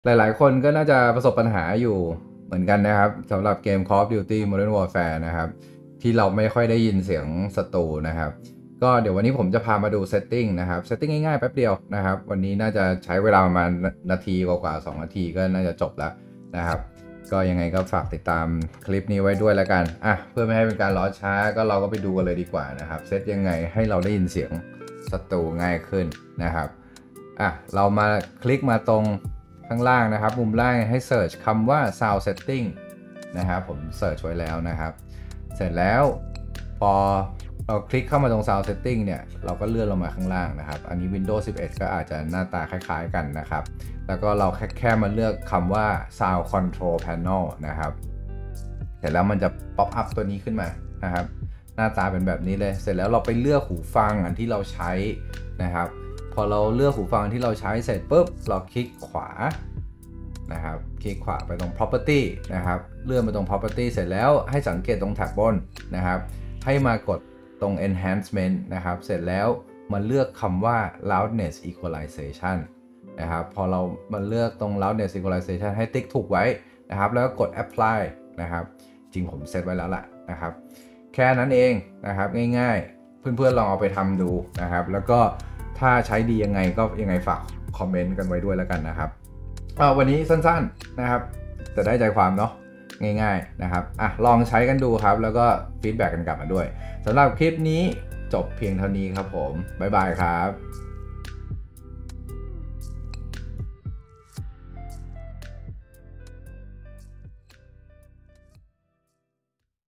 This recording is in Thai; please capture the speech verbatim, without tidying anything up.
หลายๆคนก็น่าจะประสบปัญหาอยู่เหมือนกันนะครับสำหรับเกม Call of Duty Modern Warfare นะครับที่เราไม่ค่อยได้ยินเสียงศัตรูนะครับก็เดี๋ยววันนี้ผมจะพามาดู setting นะครับ setting ง่ายๆแป๊บเดียวนะครับวันนี้น่าจะใช้เวลาประมาณนาทีกว่าๆสองนาทีก็น่าจะจบแล้วนะครับก็ยังไงก็ฝากติดตามคลิปนี้ไว้ด้วยแล้วกันอ่ะเพื่อไม่ให้เป็นการล้อช้าก็เราก็ไปดูกันเลยดีกว่านะครับเซตยังไงให้เราได้ยินเสียงศัตรูง่ายขึ้นนะครับอ่ะเรามาคลิกมาตรงข้างล่างนะครับมุมล่างให้ search คำว่า sound setting นะครับผม search ไว้แล้วนะครับเสร็จแล้วพอเราคลิกเข้ามาตรง sound setting เนี่ยเราก็เลื่อนลงมาข้างล่างนะครับอันนี้ Windows สิบเอ็ด ก็อาจจะหน้าตาคล้ายๆกันนะครับแล้วก็เราแค่แค่มาเลือกคำว่า sound control panel นะครับเสร็จแล้วมันจะ pop up ตัวนี้ขึ้นมานะครับหน้าตาเป็นแบบนี้เลยเสร็จแล้วเราไปเลือกหูฟังอันที่เราใช้นะครับพอเราเลือกหูฟังที่เราใช้เสร็จปุ๊บเราคลิกขวานะครับคลิกขวาไปตรง property นะครับเลื่อนไปตรง property เสร็จแล้วให้สังเกตตรงแท็บบนนะครับให้มากดตรง enhancement นะครับเสร็จแล้วมาเลือกคำว่า loudness equalization นะครับพอเรามาเลือกตรง loudness equalization ให้ติ๊กถูกไว้นะครับแล้วก็กด apply นะครับจริงผมเซตไว้แล้วล่ะนะครับแค่นั้นเองนะครับง่ายๆเพื่อนๆลองเอาไปทำดูนะครับแล้วก็ถ้าใช้ดียังไงก็ยังไงฝากคอมเมนต์กันไว้ด้วยแล้วกันนะครับวันนี้สั้นๆนะครับจะได้ใจความเนาะง่ายๆนะครับอ่ะลองใช้กันดูครับแล้วก็ฟีดแบ็กกันกลับมาด้วยสำหรับคลิปนี้จบเพียงเท่านี้ครับผมบ๊ายบายครับ